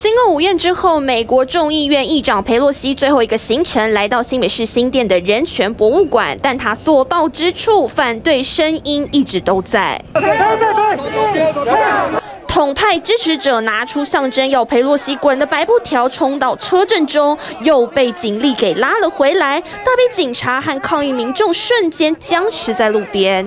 经过午宴之后，美国众议院议长裴洛西最后一个行程来到新北市新店的人权博物馆，但他所到之处，反对声音一直都在。统派支持者拿出象征要裴洛西滚的白布条，冲到车阵中，又被警力给拉了回来。大批警察和抗议民众瞬间僵持在路边。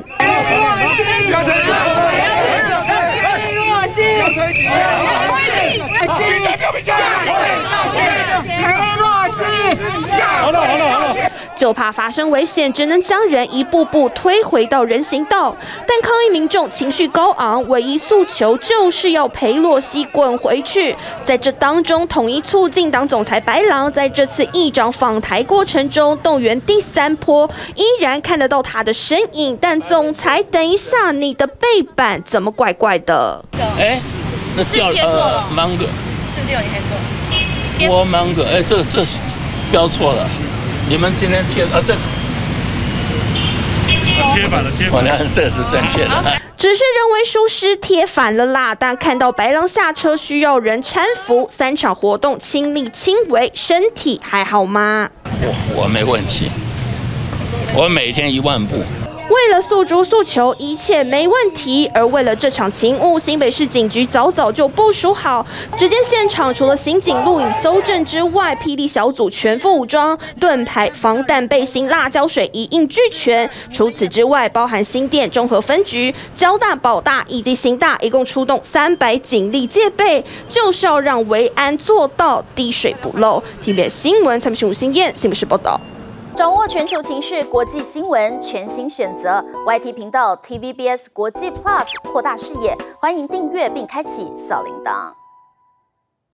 就怕发生危险，只能将人一步步推回到人行道。但抗议民众情绪高昂，唯一诉求就是要裴洛西滚回去。在这当中，统一促进党总裁白狼在这次议长访台过程中动员第3波，依然看得到他的身影。但总裁，等一下，你的背板怎么怪怪的？ 哎，那掉mango， 这掉你还错。 我mango，哎，这标错了。你们今天贴这个贴反了， 好像这是正确的。 只是认为疏失贴反了啦，但看到白狼下车需要人搀扶，3场活动亲力亲为，身体还好吗？ 我没问题，我每天1万步。 为了诉诸诉求，一切没问题。而为了这场勤务，新北市警局早就部署好。只见现场除了刑警录影搜证之外，霹雳小组全副武装，盾牌、防弹背心、辣椒水一应俱全。除此之外，包含新店综合分局、交大、保大以及刑大，一共出动300警力戒备，就是要让维安做到滴水不漏。TVBS 新闻蔡明勋、吴欣燕，新北市报道。 掌握全球情势、国际新闻，全新选择 YT 频道 TVBS 国际 Plus， 扩大视野。欢迎订阅并开启小铃铛。